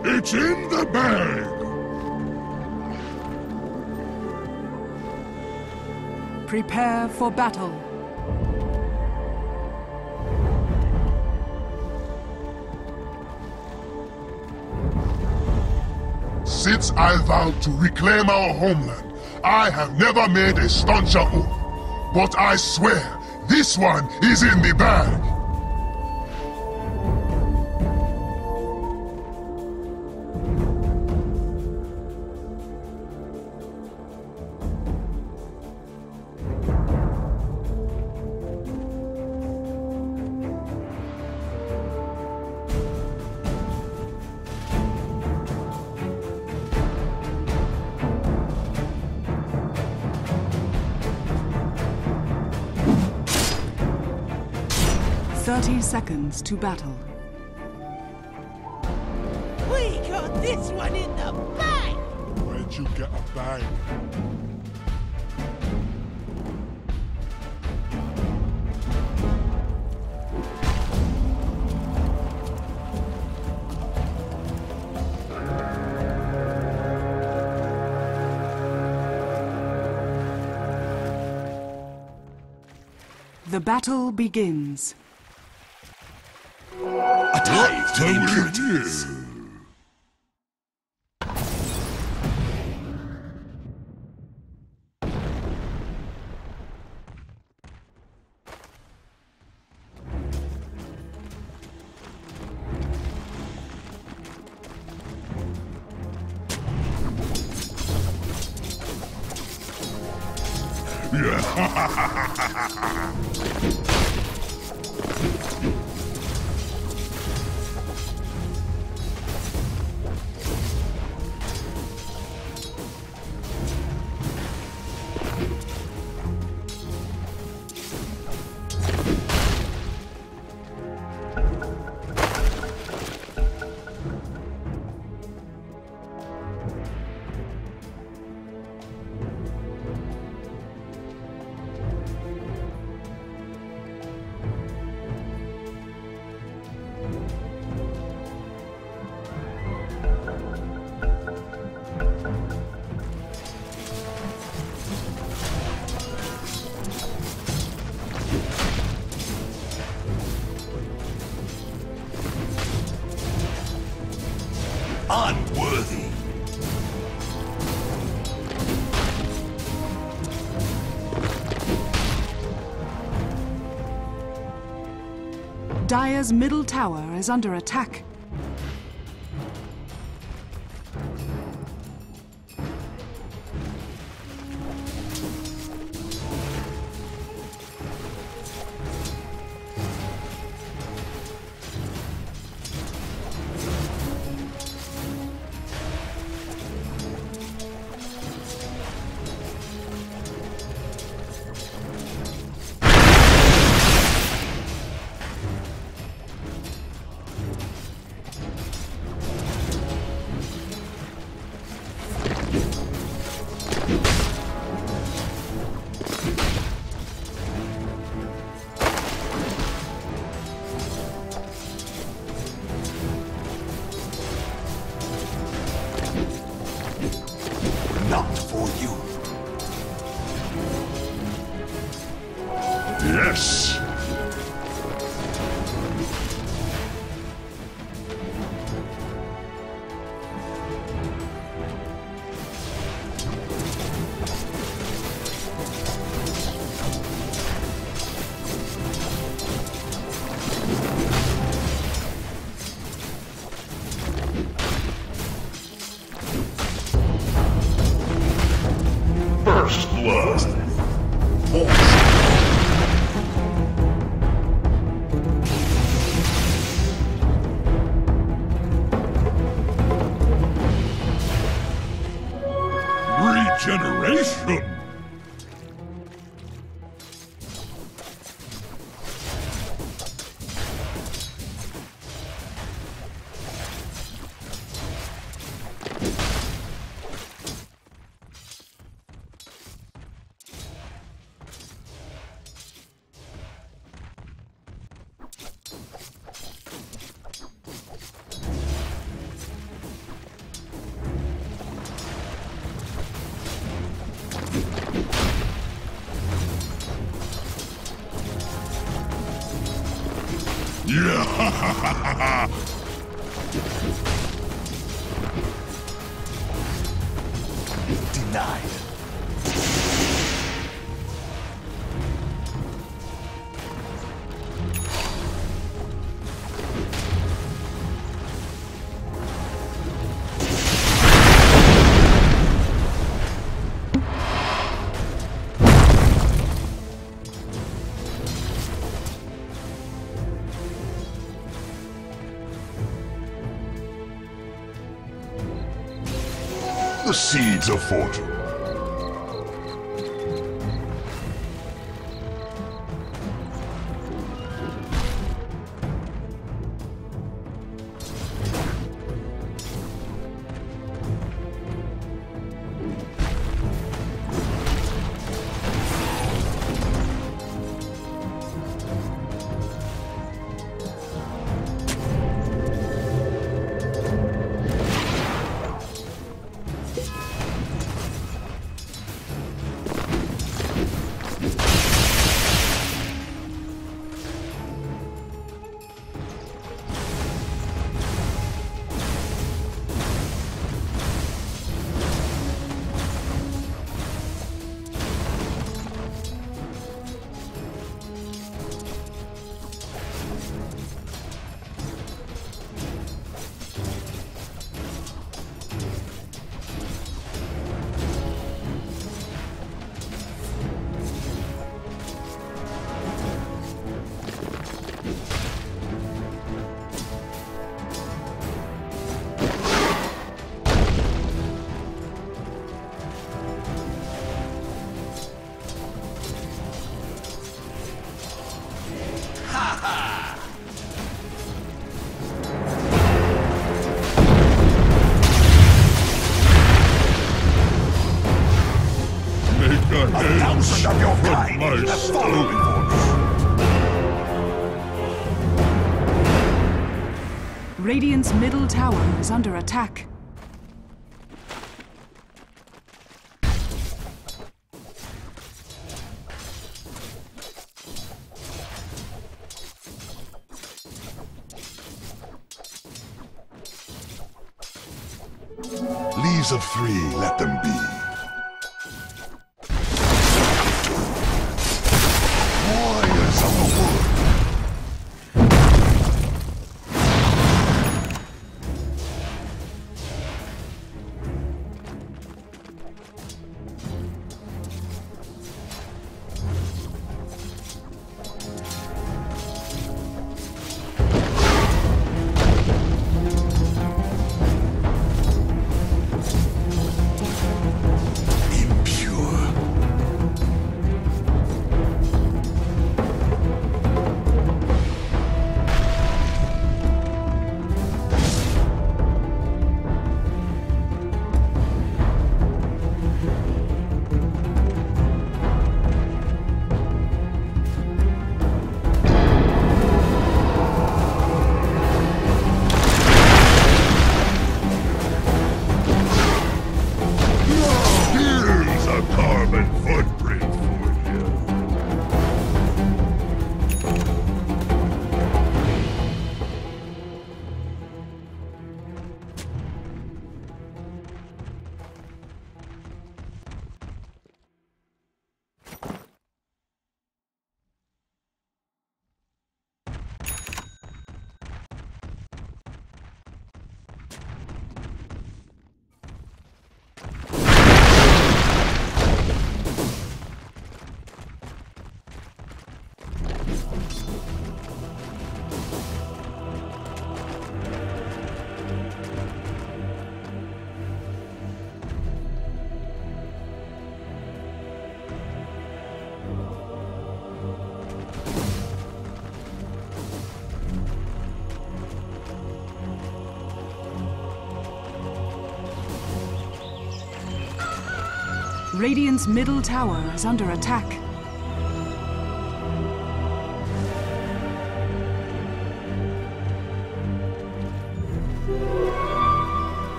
It's in the bag! Prepare for battle. Since I vowed to reclaim our homeland, I have never made a stauncher oath. But I swear, this one is in the bag! Seconds to battle. We got this one in the bag! Where'd you get a bag? The battle begins. A dive to the impurities. Unworthy. Dire's middle tower is under attack. Not for you. Yes! First blood. Regeneration. Denied. The seeds of fortune. Of your kind have fallen before me. Radiant's middle tower is under attack. Leaves of three, let them be. Warriors of the wood. Radiant's middle tower is under attack.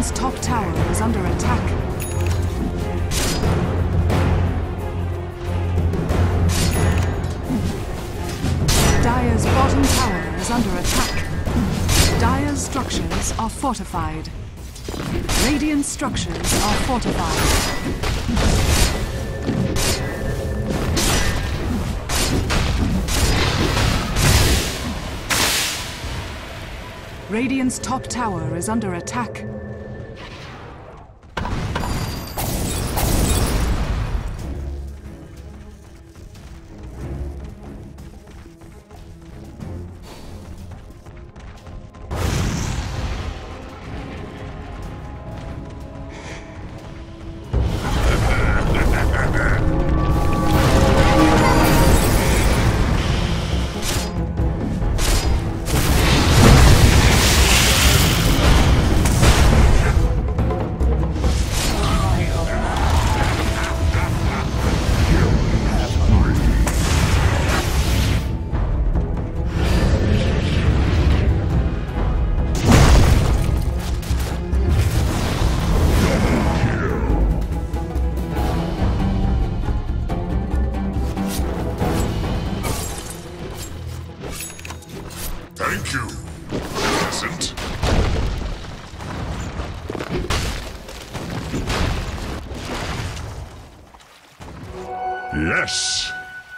Radiant's top tower is under attack. Dire's bottom tower is under attack. Dire's structures are fortified. Radiant structures are fortified. Radiant's top tower is under attack. Thank you, peasant. Yes.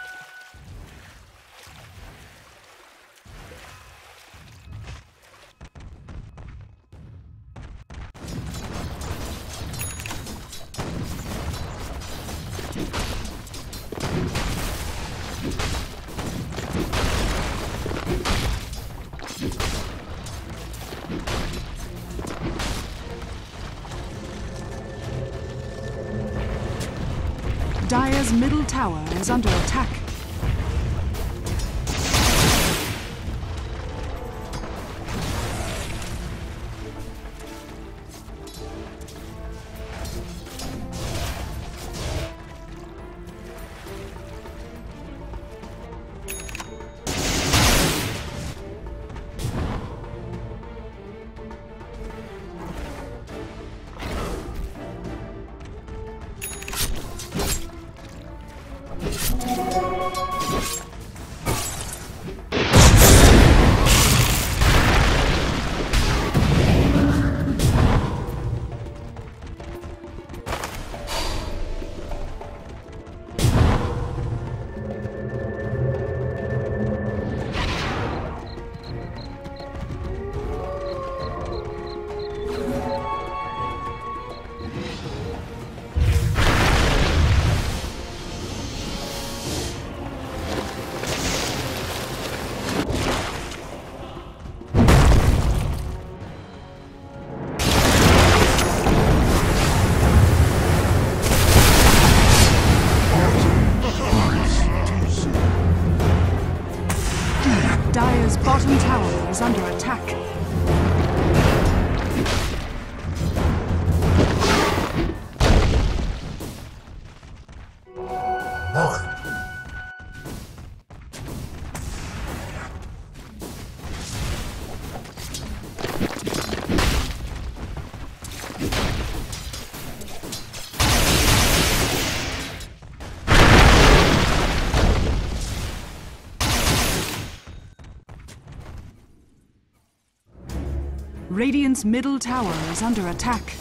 Dire's middle tower is under attack. Dire's bottom tower is under attack. Radiant's middle tower is under attack.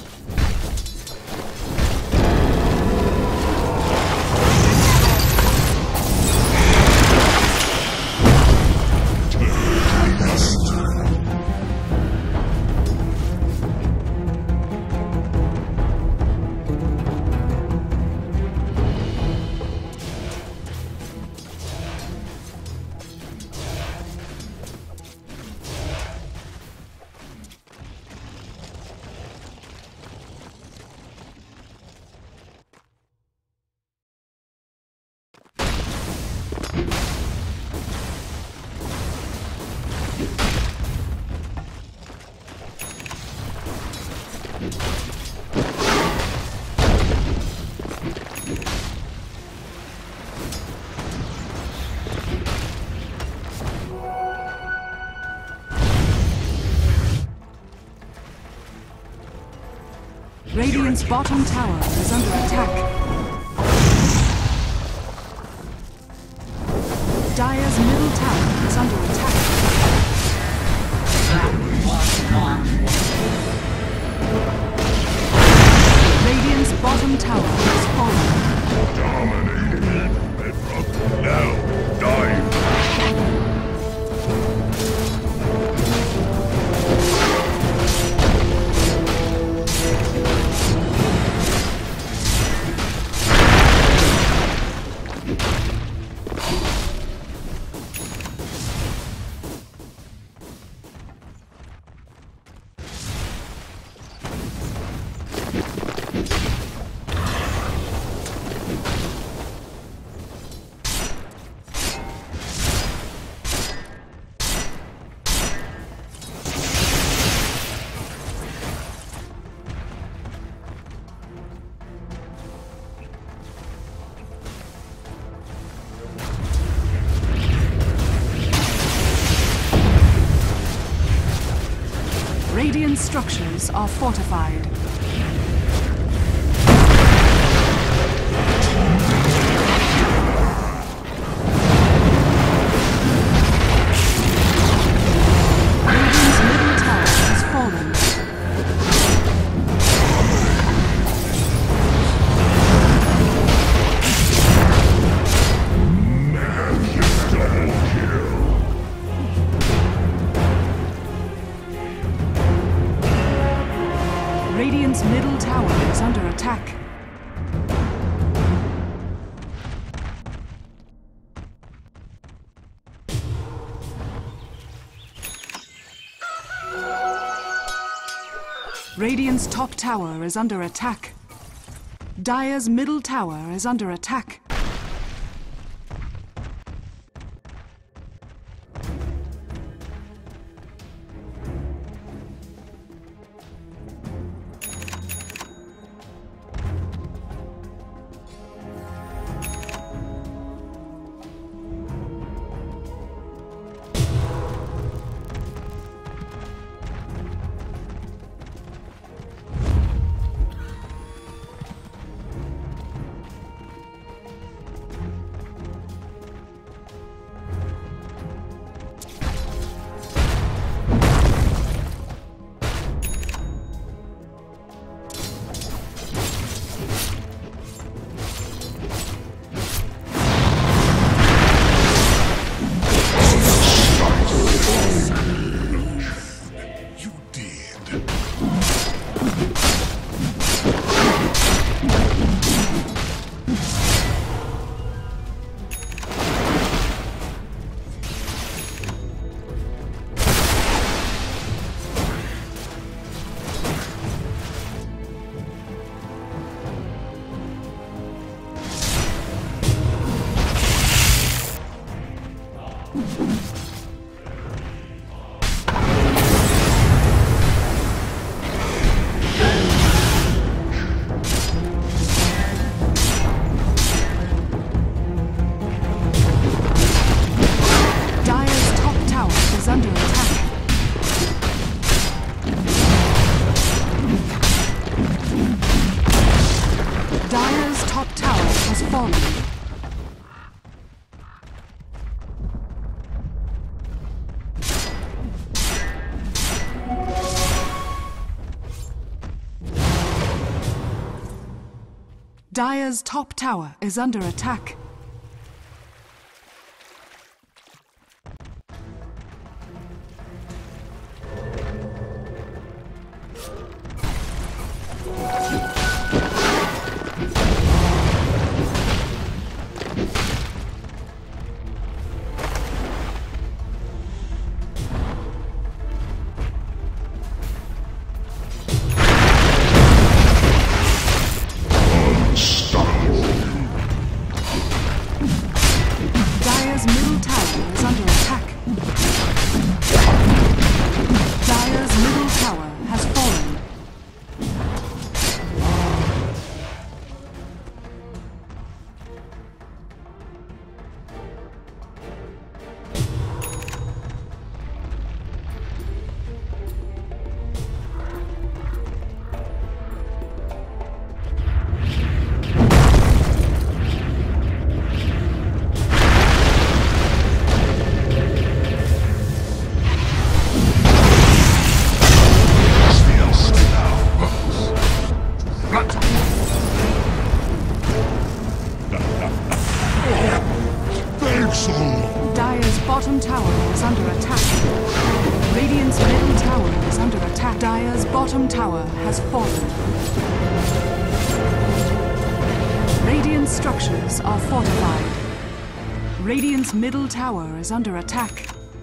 Radiant's bottom tower is under attack. Dire's middle tower is under attack. Radiant's bottom tower has fallen. Dominating. Bedrock. Now, dive. Radiant structures are fortified. Radiant's middle tower has fallen. Radiant's middle tower is under attack. Radiant's top tower is under attack. Dire's middle tower is under attack. Dire's top tower is under attack. Dire's middle tower is under attack. Dire's middle tower has fallen. Take soul. Dire's bottom tower is under attack. Radiant's middle tower is under attack. Dire's bottom tower has fallen. Radiant structures are fortified. Radiant's middle tower is under attack.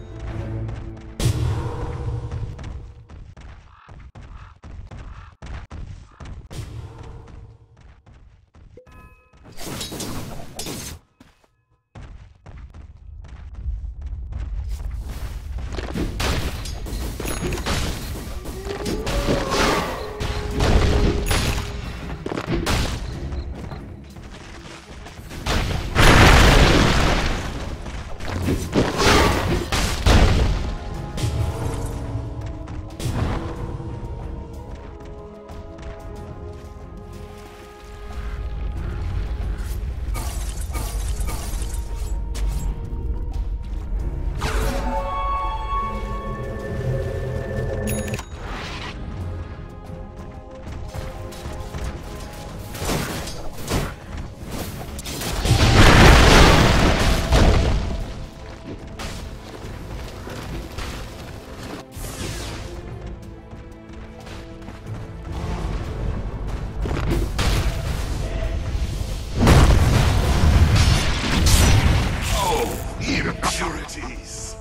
Impurities.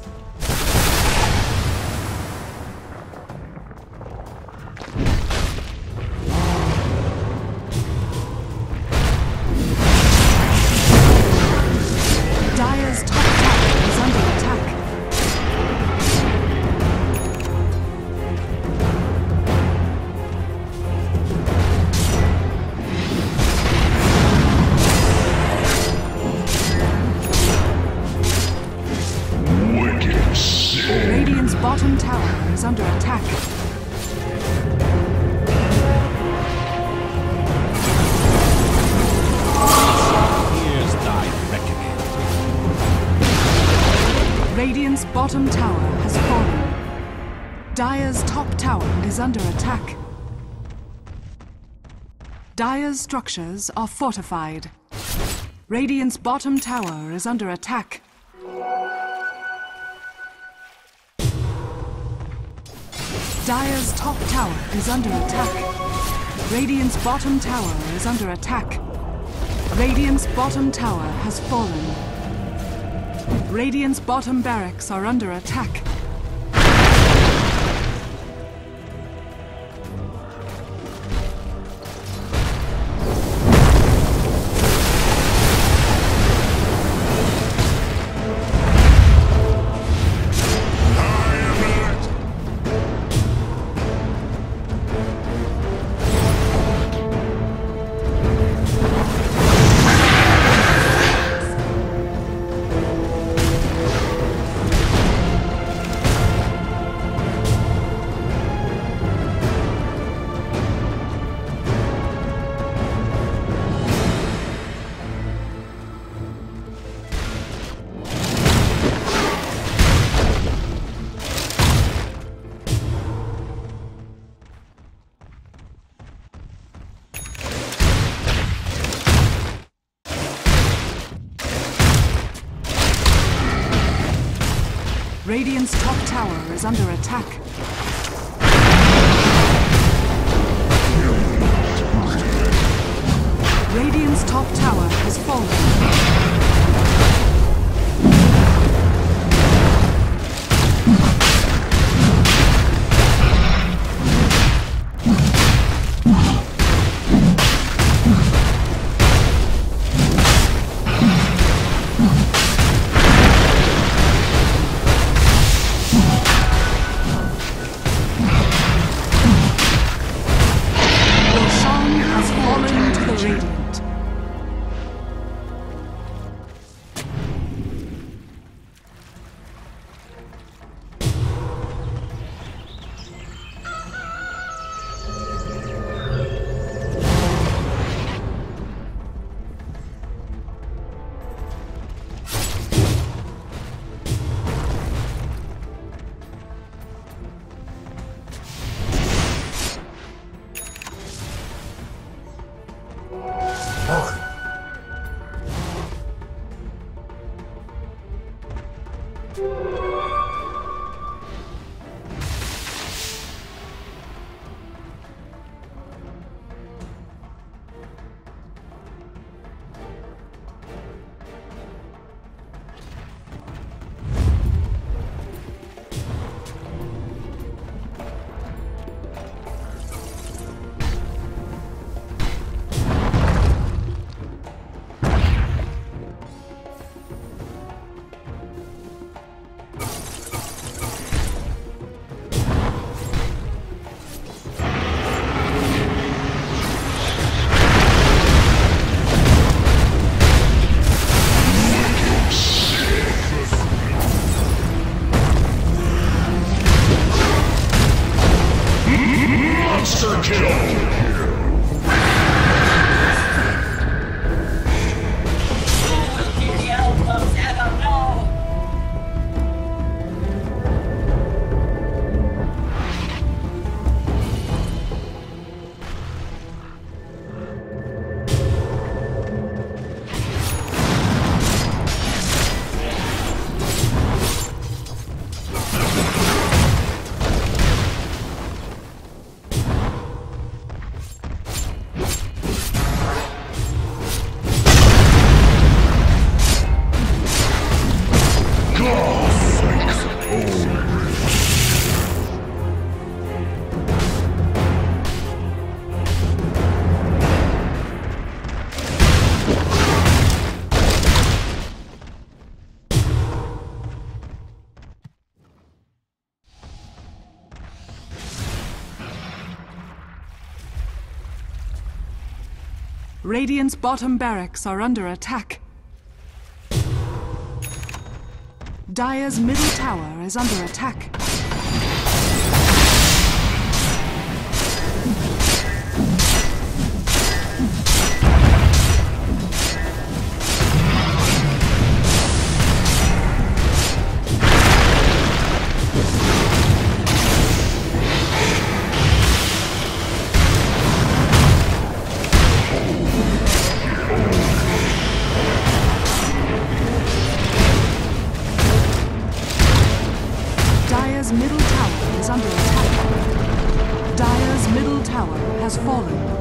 Dire's top tower is under attack. Wicked sin. Radiant's bottom tower is under attack. Here's thy reckoning. Radiant's bottom tower has fallen. Dire's top tower is under attack. Dire's structures are fortified. Radiant's bottom tower is under attack. Dire's top tower is under attack. Radiant's bottom tower is under attack. Radiant's bottom tower has fallen. Radiant's bottom barracks are under attack. Radiant's top tower is under attack. Radiant's top tower has fallen. Monster kill! Radiant's bottom barracks are under attack. Dire's middle tower is under attack. Dire's middle tower is under attack. Dire's middle tower has fallen.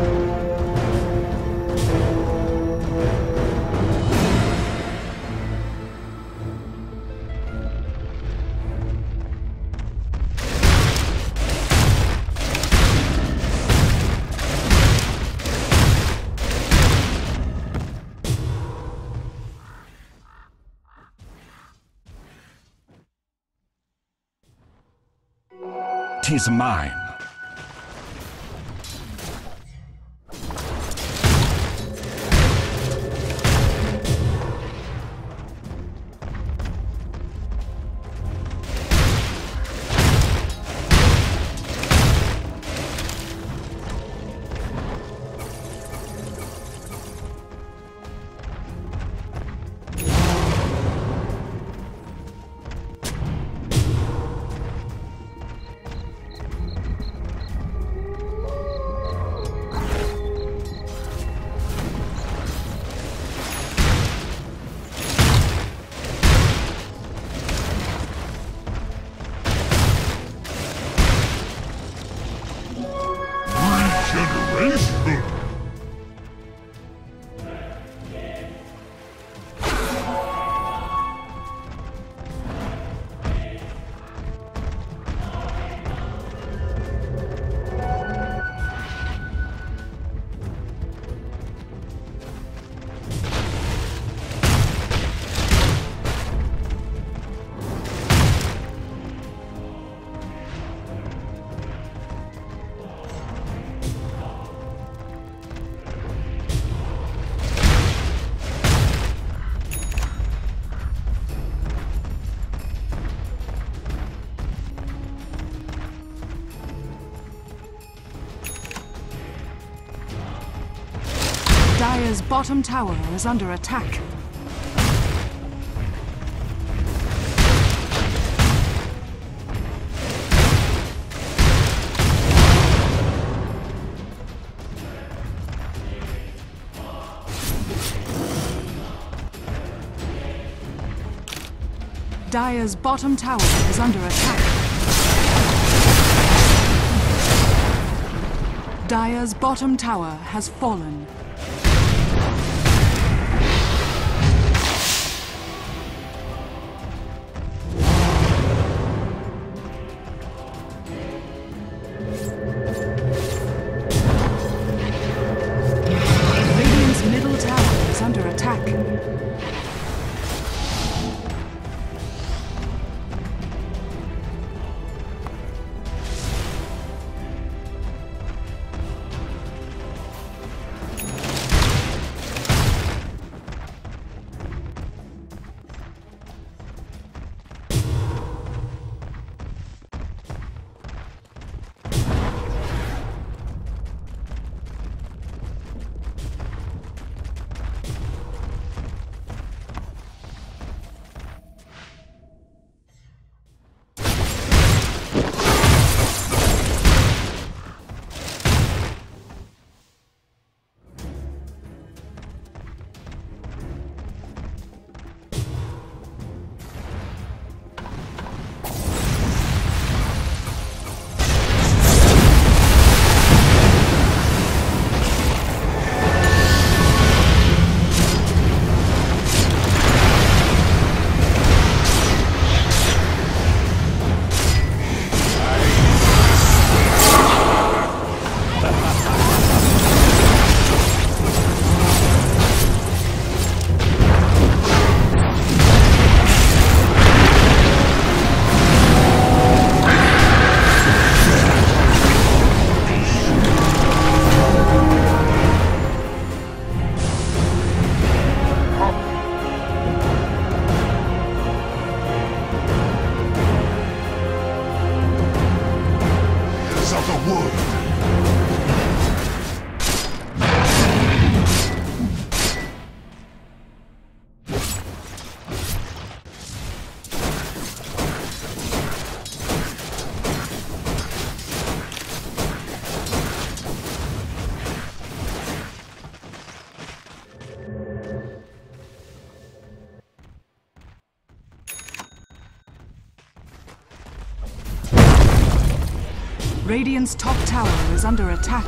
Tis mine. Dire's bottom tower is under attack. Dire's bottom tower is under attack. Dire's bottom tower has fallen. Radiant's middle tower is under attack. Radiant's top tower is under attack.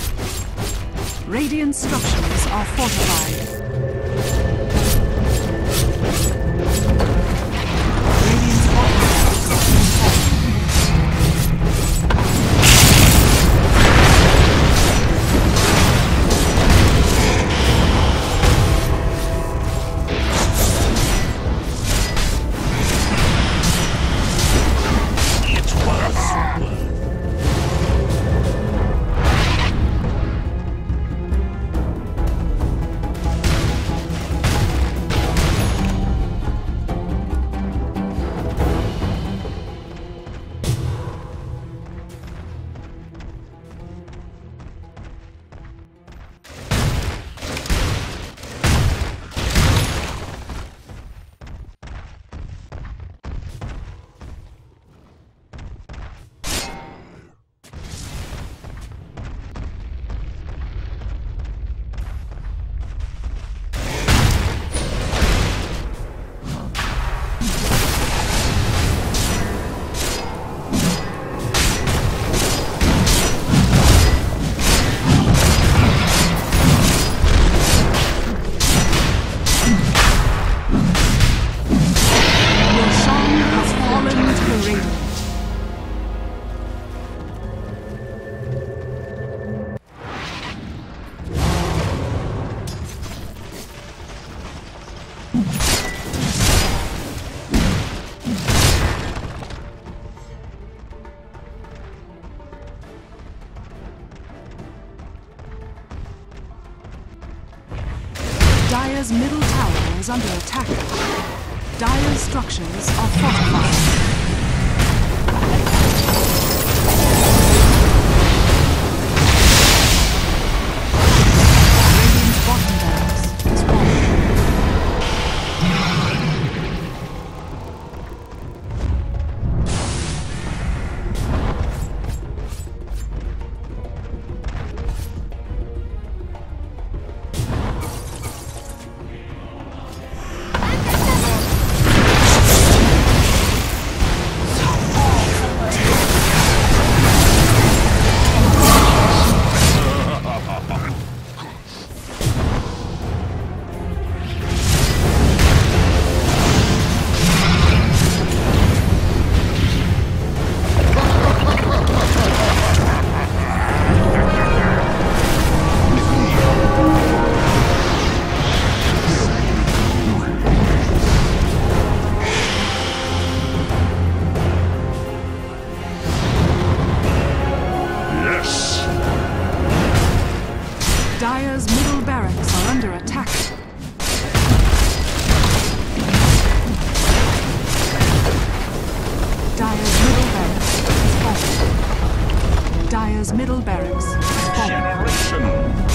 Radiant structures are fortified. Dire's middle tower is under attack. Dire's structures are fortified. Radiant's bottom barracks is falling. Dire's middle barracks are under attack. Dire's middle barracks is falling. Dire's middle barracks is falling.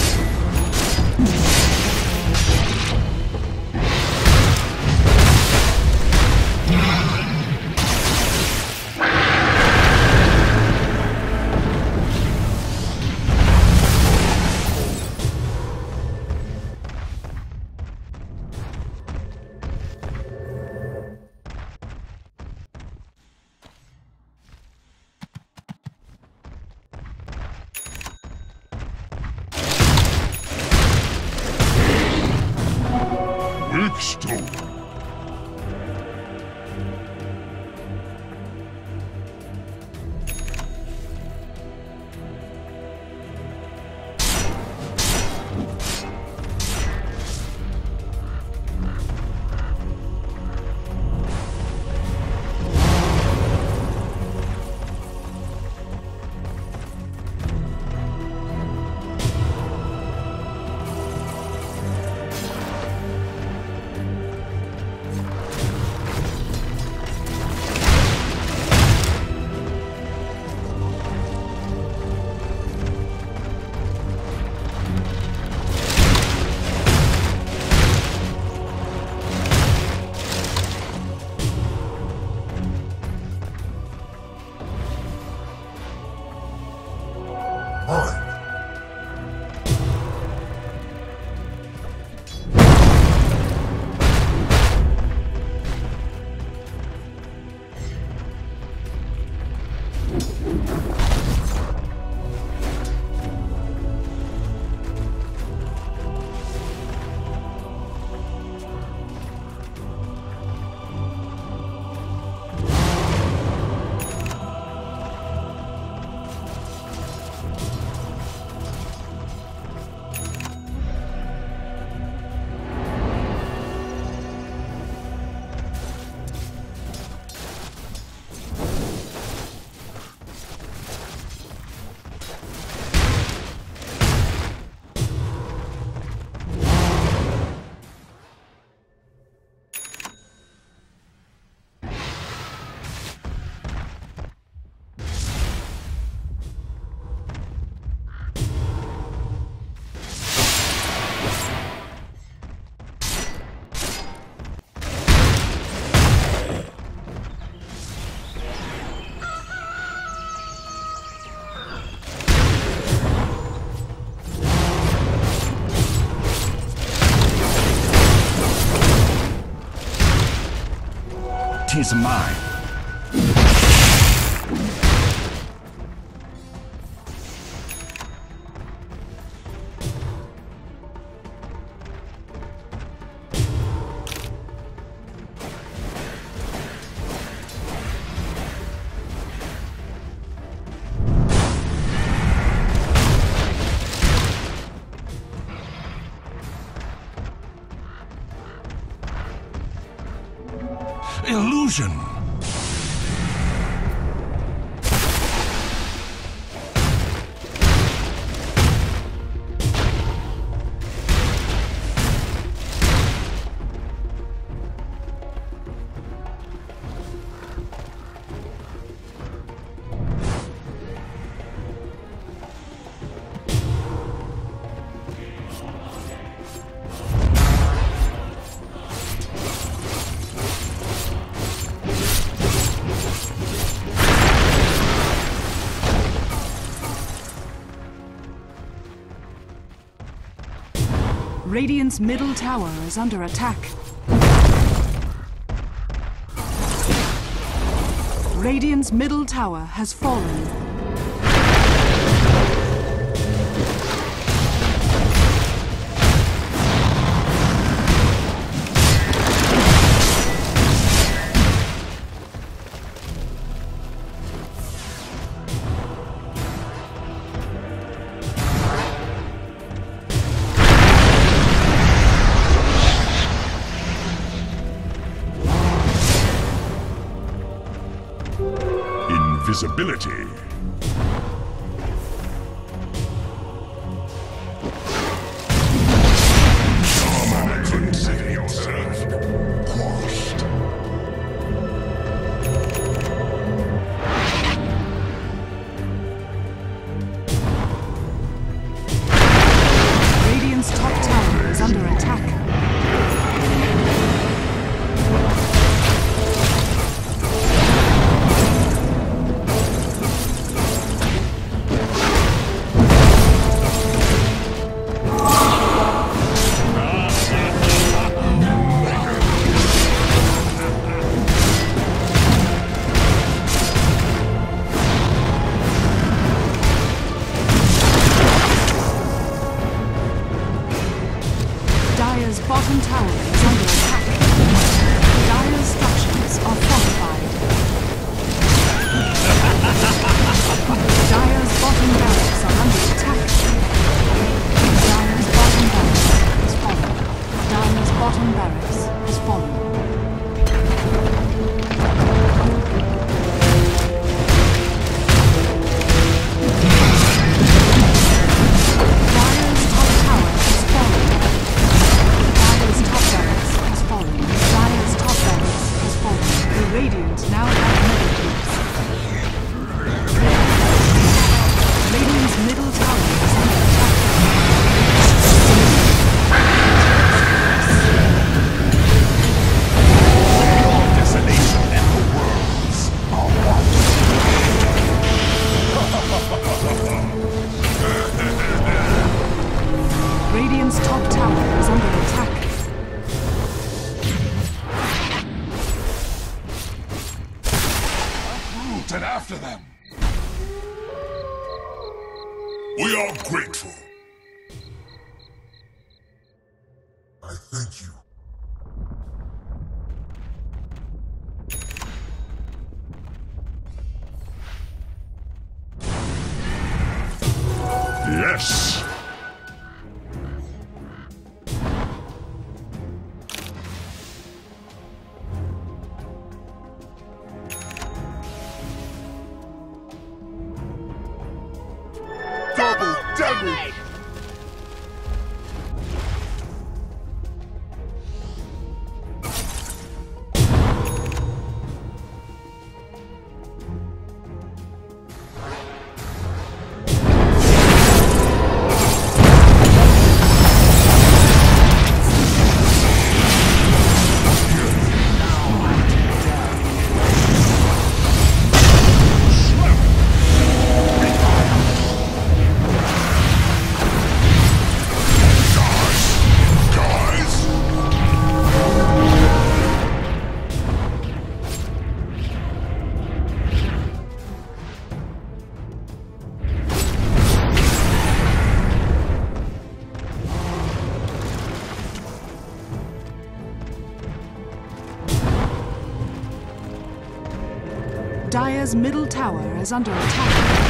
Stone. Tis mine. illusion. Radiant's middle tower is under attack. Radiant's middle tower has fallen. Invisibility. Consider yourself quashed. Radiant's top tower is under attack. Dire's bottom tower is under attack. Dire's structures are fortified. Dire's bottom barracks are under attack. Dire's bottom barracks has fallen. Dire's bottom barracks has fallen. Dire's top tower has fallen. Dire's top barracks has fallen. Dire's top barracks has fallen. The Radiant now have mega cubes. Radiant's middle tower is under attack. Desolation and the worlds are Radiant's top tower is under attack. and after them. We are grateful. I thank you. Yes! Double damage! Dire's middle tower is under attack.